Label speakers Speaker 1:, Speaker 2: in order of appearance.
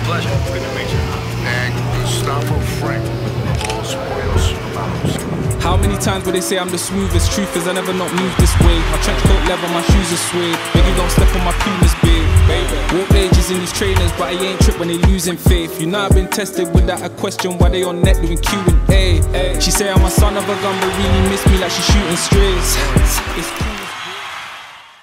Speaker 1: Pleasure. Good to meet you.
Speaker 2: And Gustavo Frank. All spoils.
Speaker 3: How many times will they say I'm the smoothest? Truth is I never not moved this way. My trench coat leather, my shoes are suede. Baby, don't step on my Pumas, babe. Walk ages in these trainers, but I ain't tripped when they losing faith. You know I've been tested without a question why they on net doing Q&A. She say I'm a son of a gun, but really miss me like she shooting strays. It's cool.